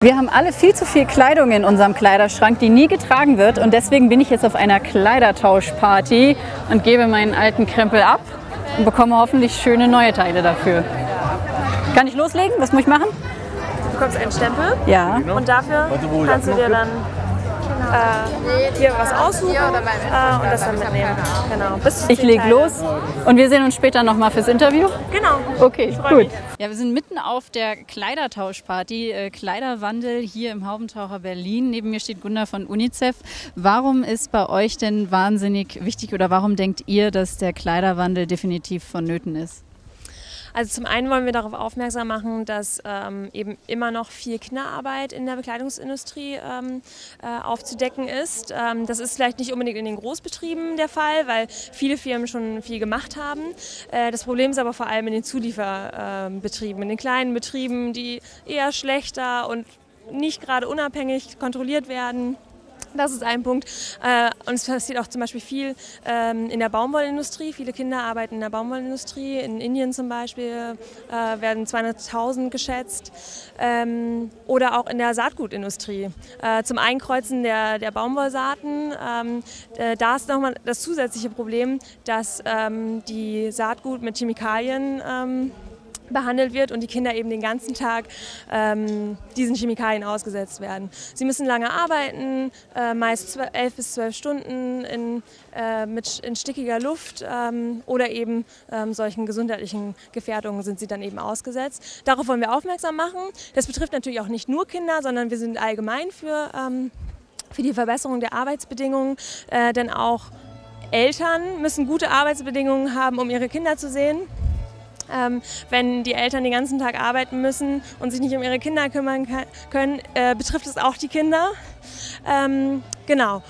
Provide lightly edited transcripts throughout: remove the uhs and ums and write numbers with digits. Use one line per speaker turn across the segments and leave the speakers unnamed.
Wir haben alle viel zu viel Kleidung in unserem Kleiderschrank, die nie getragen wird. Und deswegen bin ich jetzt auf einer Kleidertauschparty und gebe meinen alten Krempel ab und bekomme hoffentlich schöne neue Teile dafür. Kann ich loslegen? Was muss ich machen?
Du bekommst einen Stempel,
ja,
und dafür kannst du dir dann hier was aussuchen und das dann mitnehmen. Genau.
Ich lege los und wir sehen uns später nochmal fürs Interview.
Genau.
Okay, gut. Ja, wir sind mitten auf der Kleidertauschparty, Kleiderwandel hier im Haubentaucher Berlin. Neben mir steht Gunda von UNICEF. Warum ist bei euch denn wahnsinnig wichtig oder warum denkt ihr, dass der Kleiderwandel definitiv vonnöten ist?
Also zum einen wollen wir darauf aufmerksam machen, dass eben immer noch viel Kinderarbeit in der Bekleidungsindustrie aufzudecken ist. Das ist vielleicht nicht unbedingt in den Großbetrieben der Fall, weil viele Firmen schon viel gemacht haben. Das Problem ist aber vor allem in den Zulieferbetrieben, in den kleinen Betrieben, die eher schlechter und nicht gerade unabhängig kontrolliert werden. Das ist ein Punkt. Und es passiert auch zum Beispiel viel in der Baumwollindustrie. Viele Kinder arbeiten in der Baumwollindustrie. In Indien zum Beispiel werden 200.000 geschätzt. Oder auch in der Saatgutindustrie. Zum Einkreuzen der Baumwollsaaten. Da ist nochmal das zusätzliche Problem, dass die Saatgut mit Chemikalien behandelt wird und die Kinder eben den ganzen Tag diesen Chemikalien ausgesetzt werden. Sie müssen lange arbeiten, meist 11 bis 12 Stunden in stickiger Luft oder eben solchen gesundheitlichen Gefährdungen sind sie dann eben ausgesetzt. Darauf wollen wir aufmerksam machen. Das betrifft natürlich auch nicht nur Kinder, sondern wir sind allgemein für die Verbesserung der Arbeitsbedingungen, denn auch Eltern müssen gute Arbeitsbedingungen haben, um ihre Kinder zu sehen. Wenn die Eltern den ganzen Tag arbeiten müssen und sich nicht um ihre Kinder kümmern können, betrifft es auch die Kinder. Genau.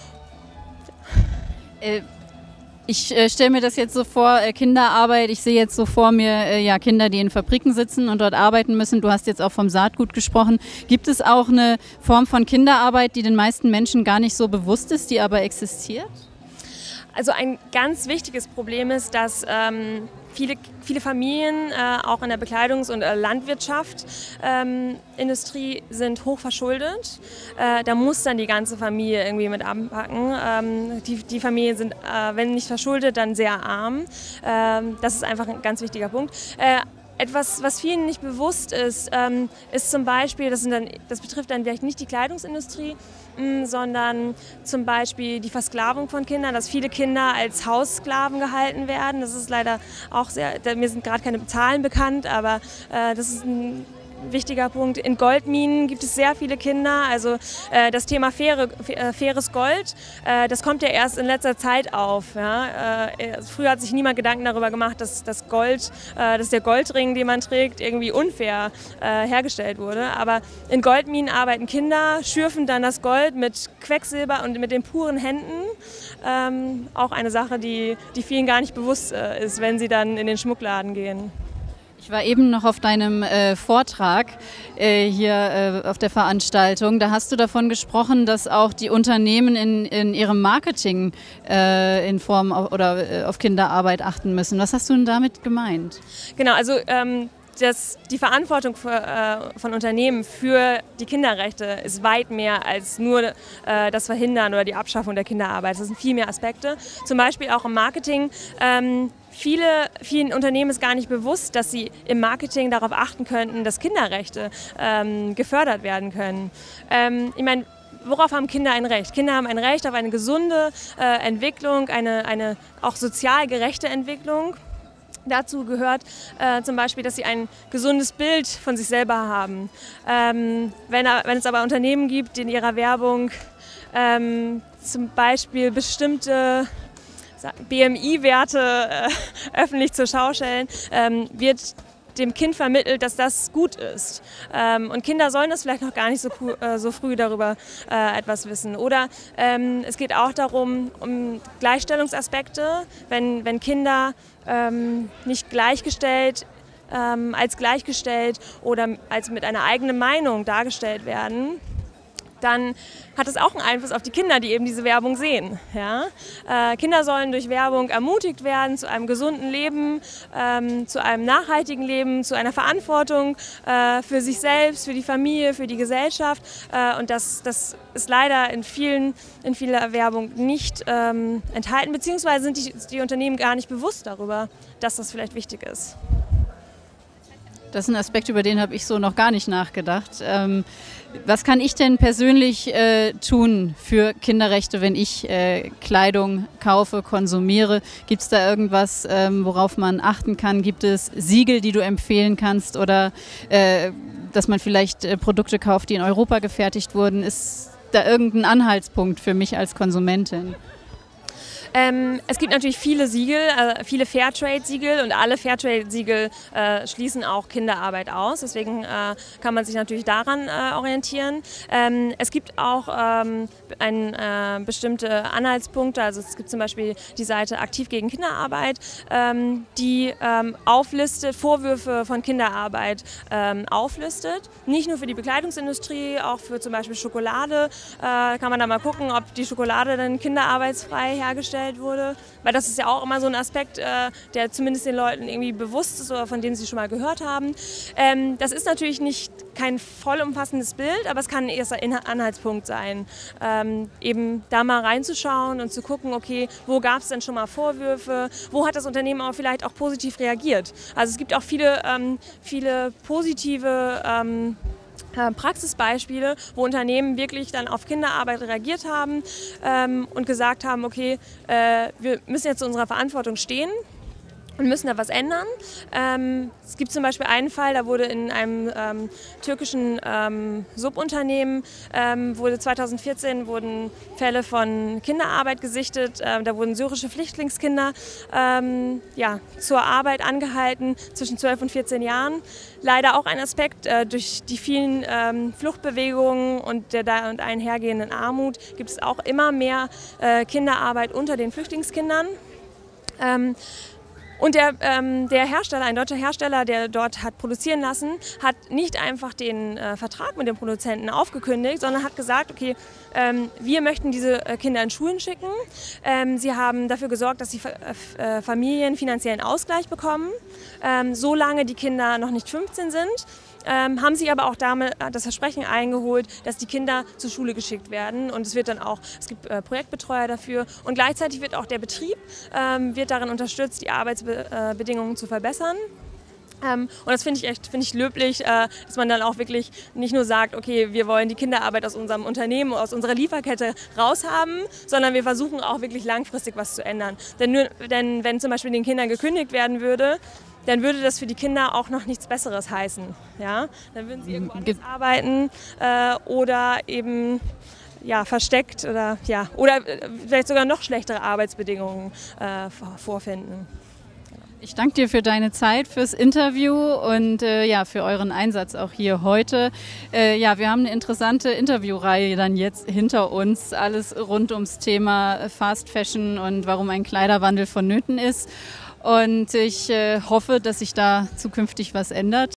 Ich stelle mir das jetzt so vor, Kinderarbeit, ich sehe jetzt so vor mir ja, Kinder, die in Fabriken sitzen und dort arbeiten müssen. Du hast jetzt auch vom Saatgut gesprochen. Gibt es auch eine Form von Kinderarbeit, die den meisten Menschen gar nicht so bewusst ist, die aber existiert?
Also ein ganz wichtiges Problem ist, dass viele Familien, auch in der Bekleidungs- und Landwirtschaft, Industrie sind hoch verschuldet. Da muss dann die ganze Familie irgendwie mit anpacken. Die Familien sind, wenn nicht verschuldet, dann sehr arm. Das ist einfach ein ganz wichtiger Punkt. Etwas, was vielen nicht bewusst ist, ist zum Beispiel, das betrifft dann vielleicht nicht die Kleidungsindustrie, sondern zum Beispiel die Versklavung von Kindern, dass viele Kinder als Haussklaven gehalten werden. Das ist leider auch mir sind gerade keine Zahlen bekannt, aber das ist ein wichtiger Punkt. In Goldminen gibt es sehr viele Kinder. Also das Thema faires Gold, das kommt ja erst in letzter Zeit auf. Ja? Früher hat sich niemand Gedanken darüber gemacht, dass der Goldring, den man trägt, irgendwie unfair hergestellt wurde. Aber in Goldminen arbeiten Kinder, schürfen dann das Gold mit Quecksilber und mit den puren Händen. Auch eine Sache, die vielen gar nicht bewusst ist, wenn sie dann in den Schmuckladen gehen.
Ich war eben noch auf deinem Vortrag hier auf der Veranstaltung. Da hast du davon gesprochen, dass auch die Unternehmen in ihrem Marketing in Form oder auf Kinderarbeit achten müssen. Was hast du denn damit gemeint?
Genau, also die Verantwortung von Unternehmen für die Kinderrechte ist weit mehr als nur das Verhindern oder die Abschaffung der Kinderarbeit. Das sind viel mehr Aspekte. Zum Beispiel auch im Marketing. Vielen Unternehmen ist gar nicht bewusst, dass sie im Marketing darauf achten könnten, dass Kinderrechte gefördert werden können. Ich meine, worauf haben Kinder ein Recht? Kinder haben ein Recht auf eine gesunde Entwicklung, eine auch sozial gerechte Entwicklung. Dazu gehört zum Beispiel, dass sie ein gesundes Bild von sich selber haben. Wenn es aber Unternehmen gibt, die in ihrer Werbung zum Beispiel bestimmte BMI-Werte öffentlich zur Schau stellen, wird dem Kind vermittelt, dass das gut ist. Und Kinder sollen das vielleicht noch gar nicht so früh darüber etwas wissen. Oder es geht auch darum, um Gleichstellungsaspekte, wenn Kinder nicht gleichgestellt als gleichgestellt oder als mit einer eigenen Meinung dargestellt werden, dann hat es auch einen Einfluss auf die Kinder, die eben diese Werbung sehen. Ja? Kinder sollen durch Werbung ermutigt werden zu einem gesunden Leben, zu einem nachhaltigen Leben, zu einer Verantwortung für sich selbst, für die Familie, für die Gesellschaft. Und das ist leider in vieler Werbung nicht enthalten, beziehungsweise sind die Unternehmen gar nicht bewusst darüber, dass das vielleicht wichtig ist.
Das ist ein Aspekt, über den habe ich so noch gar nicht nachgedacht. Was kann ich denn persönlich tun für Kinderrechte, wenn ich Kleidung kaufe, konsumiere? Gibt es da irgendwas, worauf man achten kann? Gibt es Siegel, die du empfehlen kannst, oder dass man vielleicht Produkte kauft, die in Europa gefertigt wurden? Ist da irgendein Anhaltspunkt für mich als Konsumentin?
Es gibt natürlich viele Siegel, viele Fairtrade-Siegel, und alle Fairtrade-Siegel schließen auch Kinderarbeit aus. Deswegen kann man sich natürlich daran orientieren. Es gibt auch bestimmte Anhaltspunkte. Also es gibt zum Beispiel die Seite Aktiv gegen Kinderarbeit, die auflistet, Vorwürfe von Kinderarbeit auflistet. Nicht nur für die Bekleidungsindustrie, auch für zum Beispiel Schokolade. Kann man da mal gucken, ob die Schokolade dann kinderarbeitsfrei hergestellt wurde, weil das ist ja auch immer so ein Aspekt, der zumindest den Leuten irgendwie bewusst ist oder von dem sie schon mal gehört haben. Das ist natürlich kein vollumfassendes Bild, aber es kann ein erster Anhaltspunkt sein, eben da mal reinzuschauen und zu gucken, okay, wo gab es denn schon mal Vorwürfe, wo hat das Unternehmen auch vielleicht auch positiv reagiert. Also es gibt auch viele positive Praxisbeispiele, wo Unternehmen wirklich dann auf Kinderarbeit reagiert haben und gesagt haben, okay, wir müssen jetzt zu unserer Verantwortung stehen und müssen da was ändern. Es gibt zum Beispiel einen Fall, da wurde in einem türkischen Subunternehmen, 2014 wurden Fälle von Kinderarbeit gesichtet. Da wurden syrische Flüchtlingskinder zur Arbeit angehalten zwischen 12 und 14 Jahren. Leider auch ein Aspekt, durch die vielen Fluchtbewegungen und der da und einhergehenden Armut gibt es auch immer mehr Kinderarbeit unter den Flüchtlingskindern. Und der Hersteller, ein deutscher Hersteller, der dort hat produzieren lassen, hat nicht einfach den Vertrag mit dem Produzenten aufgekündigt, sondern hat gesagt, okay, wir möchten diese Kinder in Schulen schicken. Sie haben dafür gesorgt, dass die Familien finanziellen Ausgleich bekommen, solange die Kinder noch nicht 15 sind. Haben sich aber auch damit das Versprechen eingeholt, dass die Kinder zur Schule geschickt werden, und es gibt Projektbetreuer dafür, und gleichzeitig wird auch der Betrieb wird darin unterstützt, die Arbeitsbedingungen zu verbessern. Und das finde ich löblich, dass man dann auch wirklich nicht nur sagt, okay, wir wollen die Kinderarbeit aus unserem Unternehmen, aus unserer Lieferkette raushaben, sondern wir versuchen auch wirklich langfristig was zu ändern. Denn wenn zum Beispiel den Kindern gekündigt werden würde, dann würde das für die Kinder auch noch nichts Besseres heißen. Ja? Dann würden sie irgendwo anders arbeiten oder eben versteckt oder vielleicht sogar noch schlechtere Arbeitsbedingungen vorfinden.
Ich danke dir für deine Zeit, fürs Interview und für euren Einsatz auch hier heute. Wir haben eine interessante Interviewreihe dann jetzt hinter uns. Alles rund ums Thema Fast Fashion und warum ein Kleiderwandel vonnöten ist. Und ich hoffe, dass sich da zukünftig was ändert.